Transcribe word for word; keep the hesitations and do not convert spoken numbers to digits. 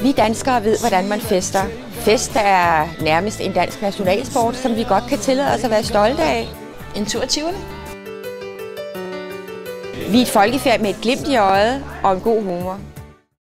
Vi danskere ved, hvordan man fester. Fest er nærmest en dansk nationalsport, som vi godt kan tillade os at være stolte af. En tur i Tivoli. Vi er et folkefærd med et glimt i øjet og en god humor.